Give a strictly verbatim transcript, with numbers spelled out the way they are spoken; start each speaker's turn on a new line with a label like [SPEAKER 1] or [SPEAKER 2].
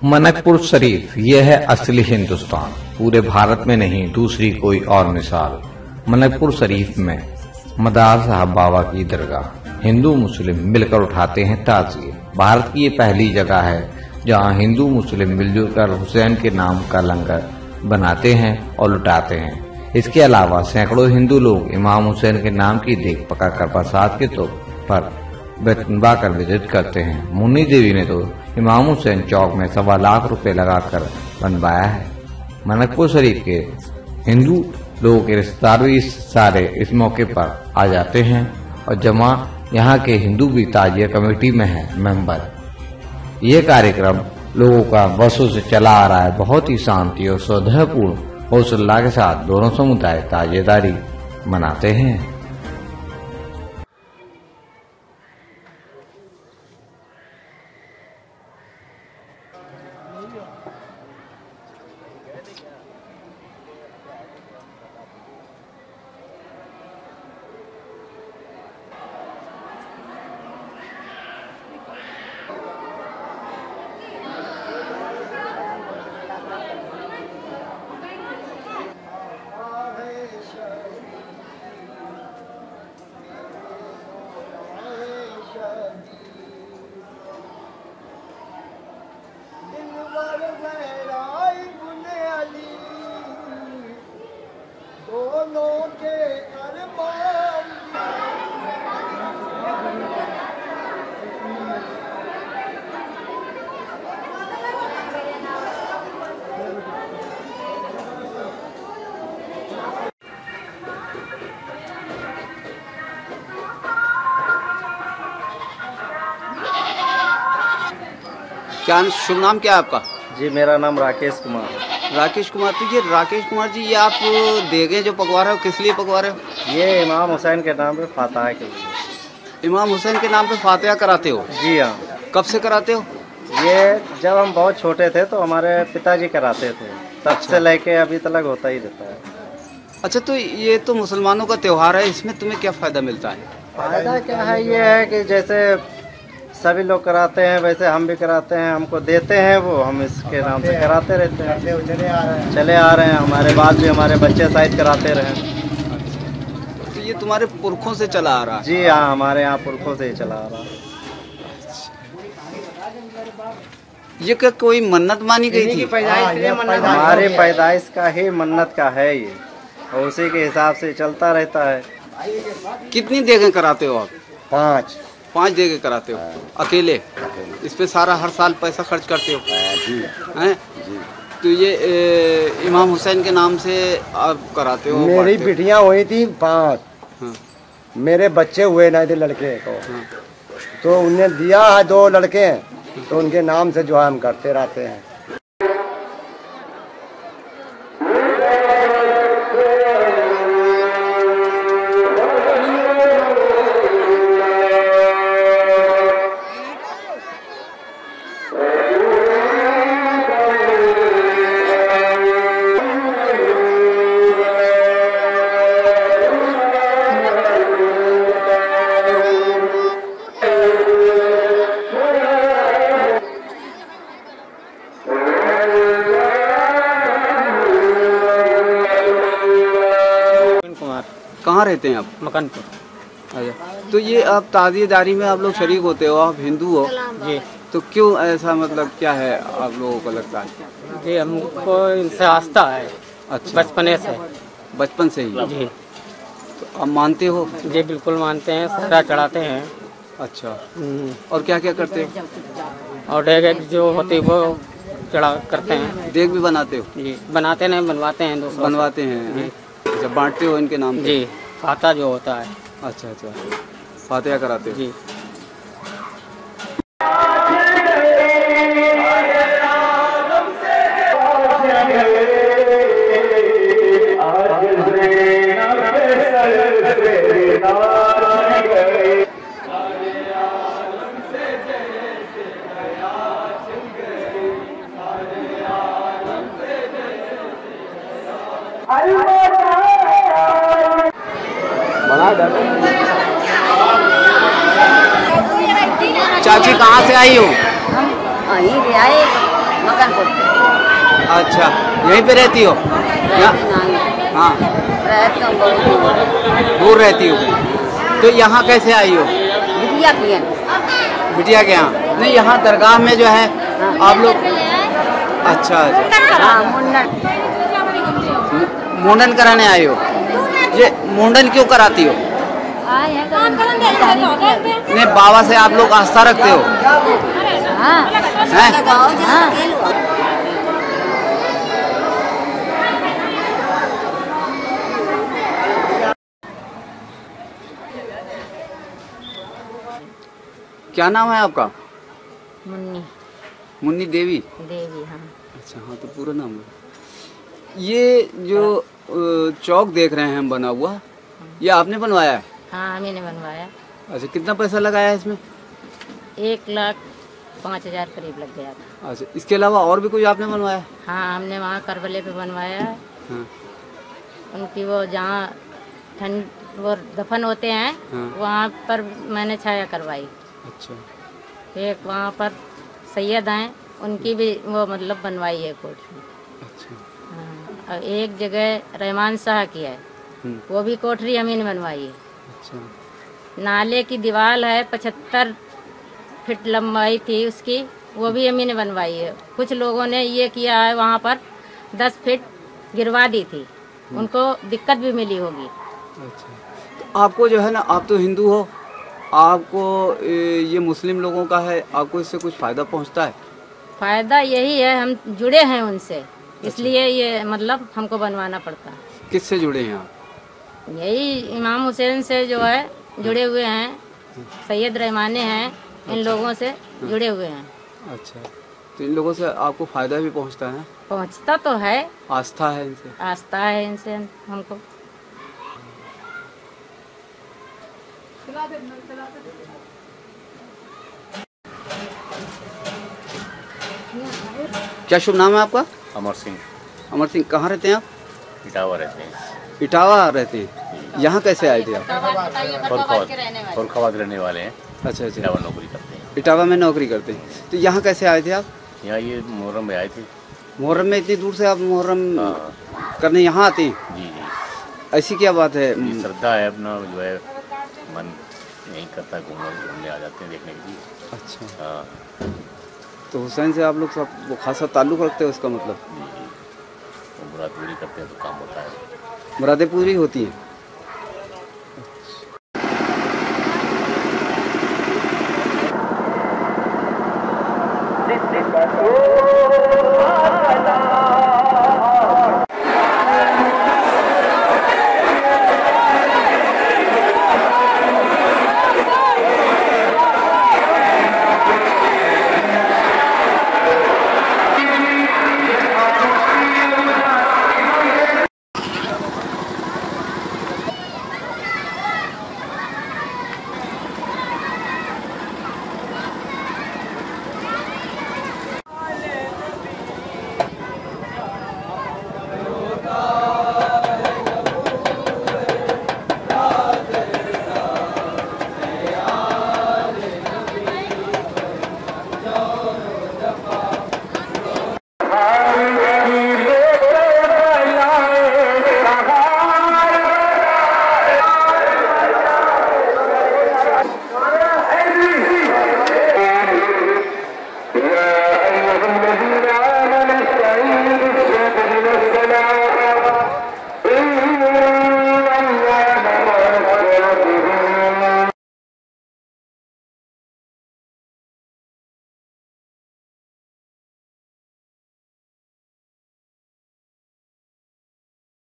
[SPEAKER 1] मनकपुर शरीफ यह है असली हिंदुस्तान, पूरे भारत में नहीं दूसरी कोई और मिसाल। मनकपुर शरीफ में मदार साहब बाबा की दरगाह हिंदू मुस्लिम मिलकर उठाते हैं ताज़िए। भारत की ये पहली जगह है जहां हिंदू मुस्लिम मिलजुल कर हुसैन के नाम का लंगर बनाते हैं और लुटाते हैं। इसके अलावा सैकड़ों हिंदू लोग इमाम हुसैन के नाम की देख पकाकर प्रसाद के तौर पर बनवा कर विजिट करते हैं। मुन्नी देवी ने तो इमाम हुसैन चौक में सवा लाख रुपए लगाकर बनवाया है। मनकपुर शरीफ के हिंदू लोगों के रिश्तेदार भी सारे इस मौके पर आ जाते हैं और जमा यहाँ के हिंदू भी ताजिया कमेटी में है मेंबर। ये कार्यक्रम लोगों का वर्षों से चला आ रहा है। बहुत ही शांति और सौहार्दपूर्ण हौसला के साथ दोनों समुदाय ताजिएदारी मनाते हैं।
[SPEAKER 2] क्या शुभ नाम क्या है आपका?
[SPEAKER 3] जी मेरा नाम राकेश कुमार है।
[SPEAKER 2] राकेश कुमार, तो ये राकेश कुमार जी ये आप देगे जो पकवा रहे हो किस लिए पकवा रहे हो?
[SPEAKER 3] ये इमाम हुसैन के नाम पे फातहा के लिए।
[SPEAKER 2] इमाम हुसैन के नाम पे फातिहा कराते हो?
[SPEAKER 3] जी हाँ।
[SPEAKER 2] कब से कराते हो?
[SPEAKER 3] ये जब हम बहुत छोटे थे तो हमारे पिताजी कराते थे, तब से लेके अभी तक होता ही रहता है।
[SPEAKER 2] अच्छा, तो ये तो मुसलमानों का त्योहार है, इसमें तुम्हें क्या फायदा मिलता है?
[SPEAKER 3] फायदा क्या है, ये है कि जैसे सभी लोग कराते हैं वैसे हम भी कराते हैं, हमको देते हैं वो, हम इसके नाम से कराते रहते हैं, चले आ रहे हैं चले आ रहे हैं हमारे बाद भी हमारे बच्चे शायद कराते रहे।
[SPEAKER 2] तो ये तुम्हारे पुरखों से चला आ रहा है?
[SPEAKER 3] जी हाँ, हमारे यहाँ पुरखों से ही चला आ रहा है।
[SPEAKER 2] ये क्या कोई मन्नत मानी गई थी?
[SPEAKER 3] हमारे पैदाइश का ही मन्नत का है ये, और उसी के हिसाब से चलता रहता है।
[SPEAKER 2] कितनी देगे कराते हो आप?
[SPEAKER 3] पाँच
[SPEAKER 2] पाँच देगे कराते हो अकेले? इस पे सारा हर साल पैसा खर्च करते हो?
[SPEAKER 3] जी
[SPEAKER 2] हैं? तो ये ए, इमाम हुसैन के नाम से आप कराते हो?
[SPEAKER 3] मेरी बिटियां हुई थी पाँच।
[SPEAKER 2] हाँ।
[SPEAKER 3] मेरे बच्चे हुए नहीं थे लड़के को। हाँ। तो उन्हें दिया है दो लड़के, तो उनके नाम से जो है हम करते रहते हैं।
[SPEAKER 2] कहाँ रहते हैं आप?
[SPEAKER 4] मकानपुर।
[SPEAKER 2] अच्छा, तो ये आप ताज़िएदारी में आप लोग शरीक होते हो, आप हिंदू हो
[SPEAKER 4] जी,
[SPEAKER 2] तो क्यों ऐसा, मतलब क्या है आप लोगों को लगता है?
[SPEAKER 4] जी हमको इनसे आस्था है।
[SPEAKER 2] अच्छा,
[SPEAKER 4] बचपने से।
[SPEAKER 2] बचपन से ही?
[SPEAKER 4] जी।
[SPEAKER 2] तो आप मानते हो?
[SPEAKER 4] जी बिल्कुल मानते हैं, सरा चढ़ाते हैं।
[SPEAKER 2] अच्छा, और क्या क्या करते हो?
[SPEAKER 4] और डेग जो होती वो चढ़ा करते हैं।
[SPEAKER 2] देग भी बनाते हो?
[SPEAKER 4] जी बनाते नहीं, बनवाते हैं दोस्तों।
[SPEAKER 2] बनवाते हैं जब बांटते हो इनके नाम पे?
[SPEAKER 4] जी, फातहा जो होता है।
[SPEAKER 2] अच्छा अच्छा, फातिहा कराते हो?
[SPEAKER 4] जी।
[SPEAKER 2] चाची कहाँ से आई हो?
[SPEAKER 5] हम यहीं से आए
[SPEAKER 2] अच्छा, यहीं पे रहती हो? यहाँ? हाँ, दूर रहती हो। तो यहाँ कैसे आई हो?
[SPEAKER 5] बिटिया के
[SPEAKER 2] बिटिया के यहाँ? नहीं, यहाँ दरगाह में जो है आप लोग। अच्छा अच्छा, मुंडन कराने आई हो? ये मुंडन क्यों कराती हो? नहीं, बाबा से आप लोग आस्था रखते हो? हैं? क्या नाम है आपका?
[SPEAKER 5] मुन्नी
[SPEAKER 2] मुन्नी देवी।
[SPEAKER 5] देवी। हाँ।
[SPEAKER 2] अच्छा, हाँ, तो पूरा नाम है। ये जो अ, चौक देख रहे हैं हम बना हुआ, ये आपने बनवाया है?
[SPEAKER 5] हाँ, हमने बनवाया।
[SPEAKER 2] अच्छा, कितना पैसा लगाया है इसमें?
[SPEAKER 5] एक लाख पाँच हजार करीब लग गया था।
[SPEAKER 2] अच्छा, इसके अलावा और भी कुछ आपने बनवाया है?
[SPEAKER 5] हाँ, हमने वहाँ करबले पे बनवाया है।
[SPEAKER 2] हाँ।
[SPEAKER 5] उनकी वो जहाँ ठंड वो दफन होते हैं,
[SPEAKER 2] हाँ।
[SPEAKER 5] वहाँ पर मैंने छाया करवाई।
[SPEAKER 2] अच्छा
[SPEAKER 5] एक वहाँ पर सैयद हैं, उनकी भी वो मतलब बनवाई है कोठरी।
[SPEAKER 2] अच्छा।
[SPEAKER 5] हाँ, और एक जगह रहमान शाह की है,
[SPEAKER 2] हम्म,
[SPEAKER 5] वो भी कोठरी हमने बनवाई है।
[SPEAKER 2] अच्छा।
[SPEAKER 5] नाले की दीवार है, पचहत्तर फीट लंबाई थी उसकी, वो भी हमने बनवाई है। कुछ लोगों ने ये किया है, वहाँ पर दस फीट गिरवा दी थी, उनको दिक्कत भी मिली होगी।
[SPEAKER 2] अच्छा, तो आपको जो है ना, आप तो हिंदू हो, आपको ए, ये मुस्लिम लोगों का है, आपको इससे कुछ फायदा पहुंचता है?
[SPEAKER 5] फायदा यही है, हम जुड़े हैं उनसे, इसलिए ये मतलब हमको बनवाना पड़ता है।
[SPEAKER 2] किससे जुड़े हैं आप?
[SPEAKER 5] यही इमाम हुसैन से जो है जुड़े हुए हैं, सैयद रहमाने हैं, इन लोगों से जुड़े हुए हैं।
[SPEAKER 2] अच्छा, तो इन लोगों से आपको फायदा भी पहुंचता है?
[SPEAKER 5] पहुंचता तो है,
[SPEAKER 2] आस्था है इनसे?
[SPEAKER 5] आस्था है इनसे हमको।
[SPEAKER 2] क्या शुभ नाम है आपका?
[SPEAKER 6] अमर सिंह।
[SPEAKER 2] अमर सिंह, कहाँ रहते हैं आप?
[SPEAKER 6] इटावा रहते हैं।
[SPEAKER 2] इटावा रहते हैं। यहाँ कैसे आए थे आप?
[SPEAKER 6] फरुखाबाद फरुखाबाद रहने वाले हैं।
[SPEAKER 2] अच्छा अच्छा,
[SPEAKER 6] इटावा नौकरी करते हैं।
[SPEAKER 2] इटावा में नौकरी करते हैं। तो यहाँ कैसे आए थे आप?
[SPEAKER 6] यहाँ ये मुहर्रम में आए थे।
[SPEAKER 2] मुहर्रम में इतनी दूर से आप मुहर्रम
[SPEAKER 6] हाँ।
[SPEAKER 2] करने यहाँ आते हैं?
[SPEAKER 6] जी जी,
[SPEAKER 2] ऐसी क्या बात है?
[SPEAKER 6] ये श्रद्धा है अपना, जो है मन यहीं करता है, घूमने घूमने आ जाते हैं देखने के लिए।
[SPEAKER 2] अच्छा,
[SPEAKER 6] हाँ
[SPEAKER 2] तो हुसैन से आप लोग सब वो खासा ताल्लुक़ रखते हो, इसका मतलब?
[SPEAKER 6] जी जी, वो मुराद पूरी करते हैं तो काम होता है।
[SPEAKER 2] मुरादें पूरी होती हैं?
[SPEAKER 7] Oh